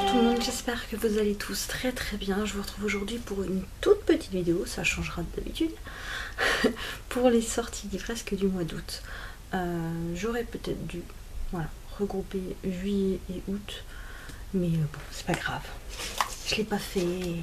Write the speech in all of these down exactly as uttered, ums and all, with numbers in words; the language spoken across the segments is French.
Bonjour tout le monde, j'espère que vous allez tous très très bien. Je vous retrouve aujourd'hui pour une toute petite vidéo, ça changera d'habitude, pour les sorties livresques du mois d'août. Euh, J'aurais peut-être dû voilà, regrouper juillet et août, mais euh, bon, c'est pas grave. Je l'ai pas fait.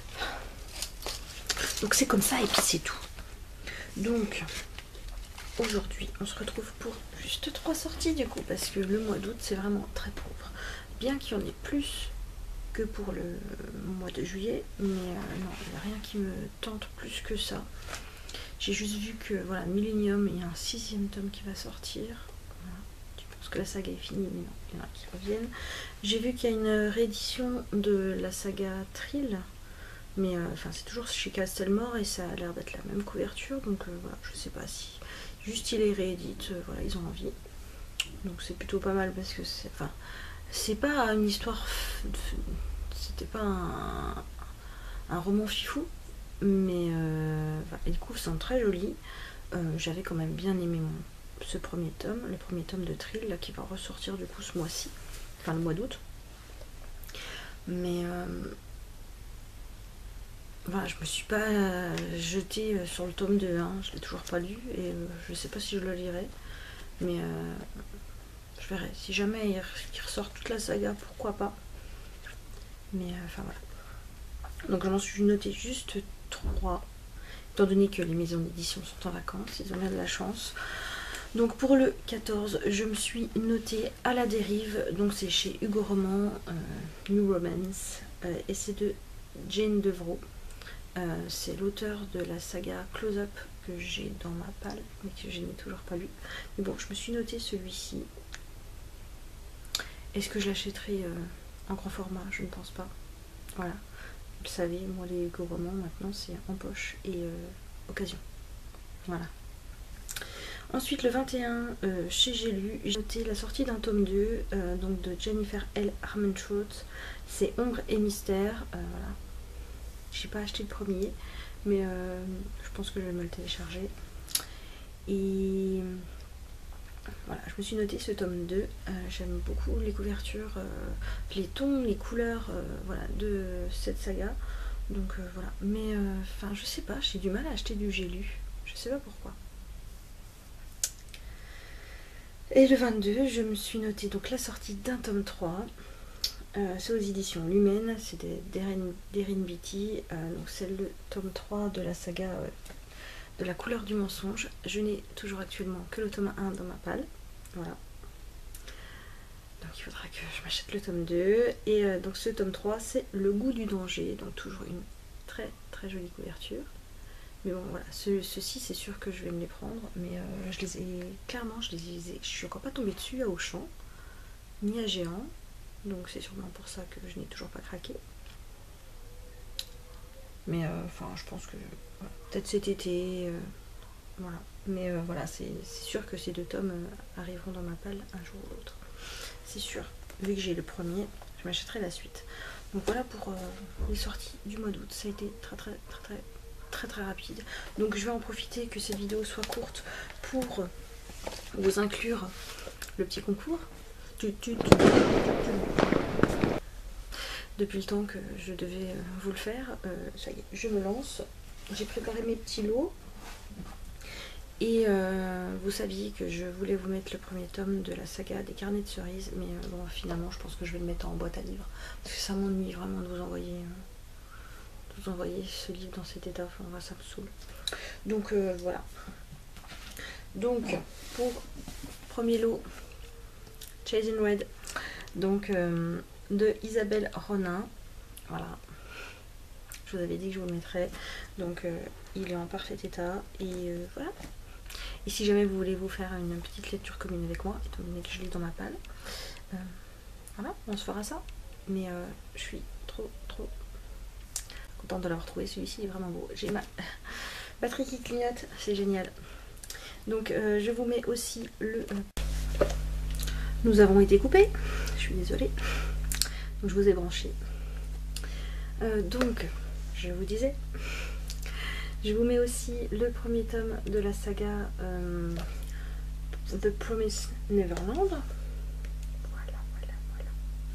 Donc c'est comme ça et puis c'est tout. Donc aujourd'hui, on se retrouve pour juste trois sorties du coup, parce que le mois d'août c'est vraiment très pauvre. Bien qu'il y en ait plus que pour le mois de juillet, mais euh, non, il n'y a rien qui me tente plus que ça. J'ai juste vu que voilà, Millennium, il y a un sixième tome qui va sortir. Voilà. Je pense que la saga est finie, mais non, il y en a qui reviennent. J'ai vu qu'il y a une réédition de la saga Thrill, mais euh, enfin c'est toujours chez Castelmore et ça a l'air d'être la même couverture, donc euh, voilà, je sais pas si juste il les réédite, euh, voilà, ils ont envie. Donc c'est plutôt pas mal parce que c'est, enfin, c'est pas une histoire, c'était pas un, un roman fifou, mais euh, enfin, les couves sont très jolies. Euh, J'avais quand même bien aimé mon, ce premier tome, le premier tome de Thrill là, qui va ressortir du coup ce mois-ci, enfin le mois d'août. Mais euh, voilà, je me suis pas jetée sur le tome deux, hein. Je l'ai toujours pas lu et euh, je sais pas si je le lirai, mais euh, je verrai. Si jamais il ressort toute la saga, pourquoi pas. Mais euh, enfin voilà. Donc j'en suis noté juste trois, étant donné que les maisons d'édition sont en vacances, ils ont bien de la chance. Donc pour le quatorze, je me suis notée À la dérive, donc c'est chez Hugo Roman, euh, New Romance, euh, et c'est de Jane Devroux. Euh, c'est l'auteur de la saga Close Up que j'ai dans ma palle, mais que je n'ai toujours pas lu. Mais bon, je me suis noté celui-ci. Est-ce que je l'achèterai euh, en grand format? Je ne pense pas. Voilà. Vous le savez, moi les Hugo Romans maintenant c'est en poche et euh, occasion. Voilà. Ensuite le vingt et un, euh, chez J'ai lu, j'ai noté la sortie d'un tome deux, euh, donc de Jennifer L. Armentrout. C'est Ombre et Mystère. Euh, voilà. J'ai pas acheté le premier, mais euh, je pense que je vais me le télécharger. Et voilà, je me suis noté ce tome deux. Euh, J'aime beaucoup les couvertures, euh, les tons, les couleurs euh, voilà, de cette saga. Donc euh, voilà, mais enfin euh, je sais pas, j'ai du mal à acheter du J'ai lu, je sais pas pourquoi. Et le vingt-deux, je me suis noté donc la sortie d'un tome trois. Euh, c'est aux éditions Lumen, c'est d'Erin Beatty, euh, donc c'est le tome trois de la saga euh, de la couleur du mensonge. Je n'ai toujours actuellement que le tome un dans ma palle, voilà. Donc il faudra que je m'achète le tome deux. Et euh, donc ce tome trois, c'est Le goût du danger, donc toujours une très très jolie couverture. Mais bon voilà, ce, ceux-ci c'est sûr que je vais me les prendre, mais euh, je les ai, clairement je les ai, je suis encore pas tombée dessus à Auchan, ni à Géant. Donc c'est sûrement pour ça que je n'ai toujours pas craqué. Mais euh, enfin je pense que voilà, peut-être cet été, euh, voilà. Mais euh, voilà, c'est sûr que ces deux tomes euh, arriveront dans ma palle un jour ou l'autre. C'est sûr. Vu que j'ai le premier, je m'achèterai la suite. Donc voilà pour euh, les sorties du mois d'août. Ça a été très très très très très très rapide. Donc je vais en profiter que cette vidéo soit courte pour vous inclure le petit concours. Depuis le temps que je devais vous le faire, euh, ça y est, je me lance. J'ai préparé mes petits lots. Et euh, vous saviez que je voulais vous mettre le premier tome de la saga des carnets de cerises, mais euh, bon, finalement je pense que je vais le mettre en boîte à livres, parce que ça m'ennuie vraiment de vous envoyer euh, de vous envoyer ce livre dans cet état, enfin ça me saoule. Donc euh, voilà. Donc pour premier lot, Chasing Red, donc euh, de Isabelle Ronin, voilà. Je vous avais dit que je vous le mettrais, donc euh, il est en parfait état, et euh, voilà. Et si jamais vous voulez vous faire une petite lecture commune avec moi, étant donné que je lis dans ma palle, euh, voilà, on se fera ça. Mais euh, je suis trop trop contente de l'avoir trouvé, celui-ci est vraiment beau. J'ai ma batterie qui clignote, c'est génial. Donc euh, je vous mets aussi le... Euh... Nous avons été coupés, je suis désolée. Donc je vous ai branché. Euh, donc, je vous disais... Je vous mets aussi le premier tome de la saga euh, The Promised Neverland. Voilà, voilà, voilà.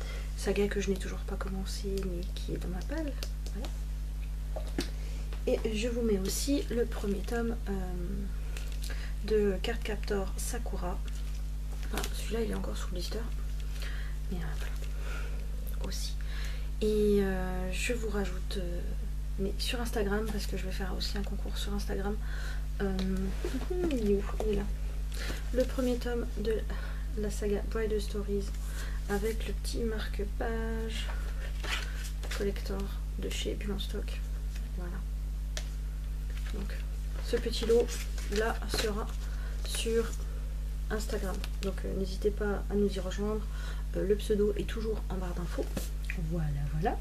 saga que je n'ai toujours pas commencé mais qui est dans ma palle. Voilà. Et je vous mets aussi le premier tome euh, de Cardcaptor Sakura. Voilà, celui-là il est encore sous blister. Mais euh, voilà. Aussi. Et euh, je vous rajoute, euh, mais sur Instagram, parce que je vais faire aussi un concours sur Instagram. Euh, il est où? Il est là. Le premier tome de la saga Bridal Stories avec le petit marque-page collector de chez Bulle en Stock. Voilà. Donc ce petit lot là sera sur Instagram. Donc euh, n'hésitez pas à nous y rejoindre. Euh, le pseudo est toujours en barre d'infos. Voilà, voilà.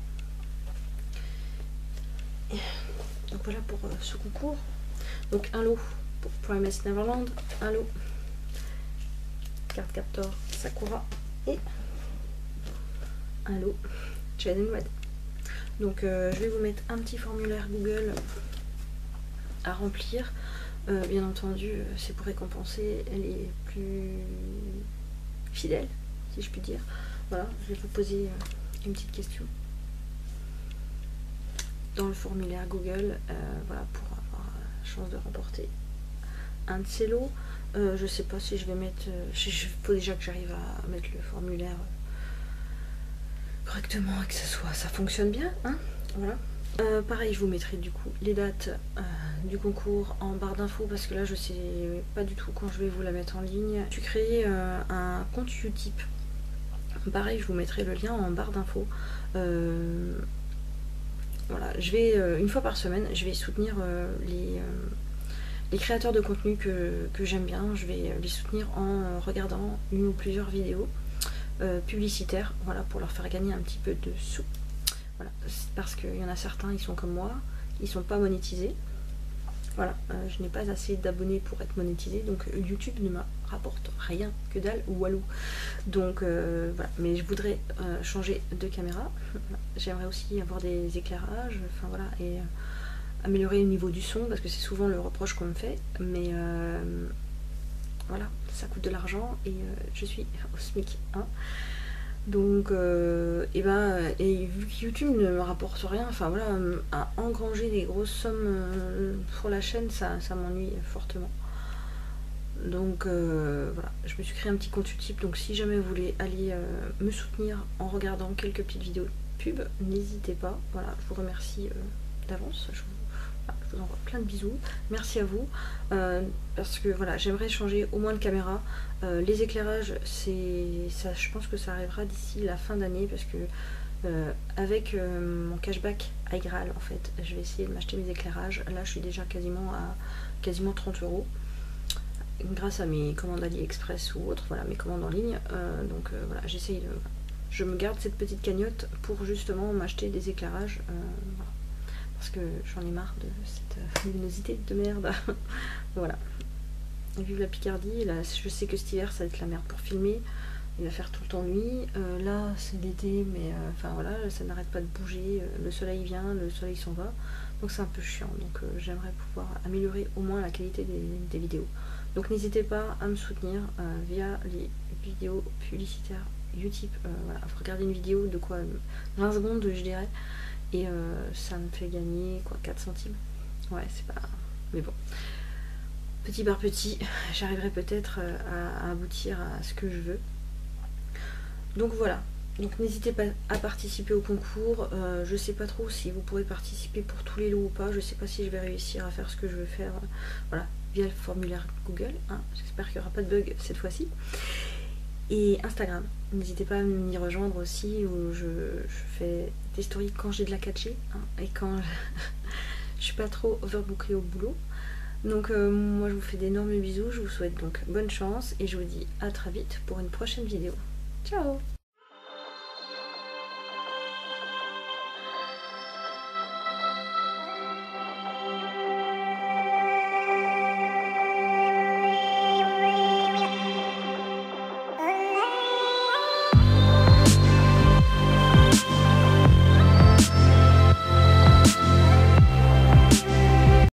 Et donc voilà pour euh, ce concours. Donc un lot pour Primus Neverland, un lot Cardcaptor Sakura et un lot Jade and Red. Donc euh, je vais vous mettre un petit formulaire Google à remplir. Euh, bien entendu, c'est pour récompenser les plus fidèles, si je puis dire. Voilà, je vais vous poser euh, une petite question dans le formulaire Google, euh, voilà, pour avoir la chance de remporter un de ces lots. Euh, je sais pas si je vais mettre, euh, il faut déjà que j'arrive à mettre le formulaire euh, correctement et que ça soit, ça fonctionne bien, hein, voilà. Euh, pareil, je vous mettrai du coup les dates euh, du concours en barre d'infos parce que là je sais pas du tout quand je vais vous la mettre en ligne. Je suis créé euh, un compte Utip. Pareil, je vous mettrai le lien en barre d'infos. Euh, voilà, je vais euh, une fois par semaine, je vais soutenir euh, les euh, les créateurs de contenu que, que j'aime bien. Je vais les soutenir en regardant une ou plusieurs vidéos euh, publicitaires, voilà, pour leur faire gagner un petit peu de sous. Voilà, parce qu'il y en a certains, ils sont comme moi, ils sont pas monétisés. Voilà, euh, je n'ai pas assez d'abonnés pour être monétisé, donc YouTube ne me rapporte rien que dalle ou walou. Donc euh, voilà, mais je voudrais euh, changer de caméra. J'aimerais aussi avoir des éclairages, enfin voilà, et euh, améliorer le niveau du son, parce que c'est souvent le reproche qu'on me fait, mais euh, voilà, ça coûte de l'argent et euh, je suis au SMIC, hein. Donc, euh, et ben, et vu que YouTube ne me rapporte rien, enfin voilà, à engranger des grosses sommes euh, pour la chaîne, ça, ça m'ennuie fortement. Donc euh, voilà, je me suis créé un petit compte Utip, donc si jamais vous voulez aller euh, me soutenir en regardant quelques petites vidéos pub, n'hésitez pas. Voilà, je vous remercie euh, d'avance. Je vous Je vous envoie plein de bisous, merci à vous, euh, parce que voilà, j'aimerais changer au moins de caméra. Euh, les éclairages, c'est ça, je pense que ça arrivera d'ici la fin d'année, parce que euh, avec euh, mon cashback iGraal, en fait, je vais essayer de m'acheter mes éclairages. Là, je suis déjà quasiment à quasiment trente euros grâce à mes commandes AliExpress ou autres, voilà, mes commandes en ligne. Euh, donc euh, voilà, j'essaye de, je me garde cette petite cagnotte pour justement m'acheter des éclairages. Euh, voilà. Parce que j'en ai marre de cette luminosité de merde. Voilà. Vive la Picardie. Là, je sais que cet hiver, ça va être la merde pour filmer. Il va faire tout le temps nuit. Euh, là, c'est l'été, mais euh, enfin voilà, ça n'arrête pas de bouger. Euh, le soleil vient, le soleil s'en va. Donc c'est un peu chiant. Donc euh, j'aimerais pouvoir améliorer au moins la qualité des, des vidéos. Donc n'hésitez pas à me soutenir euh, via les vidéos publicitaires Utip. Euh, voilà, regardez une vidéo de quoi vingt secondes, je dirais. Et euh, ça me fait gagner quoi, quatre centimes. Ouais, c'est pas... Mais bon. Petit par petit, j'arriverai peut-être à, à aboutir à ce que je veux. Donc voilà. Donc n'hésitez pas à participer au concours. Euh, je sais pas trop si vous pourrez participer pour tous les lots ou pas. Je sais pas si je vais réussir à faire ce que je veux faire. Voilà, via le formulaire Google. Hein. J'espère qu'il n'y aura pas de bug cette fois-ci. Et Instagram, n'hésitez pas à m'y rejoindre aussi, où je, je fais des stories quand j'ai de la quatre G, hein, et quand je suis pas trop overbookée au boulot. Donc euh, moi je vous fais d'énormes bisous, je vous souhaite donc bonne chance et je vous dis à très vite pour une prochaine vidéo. Ciao!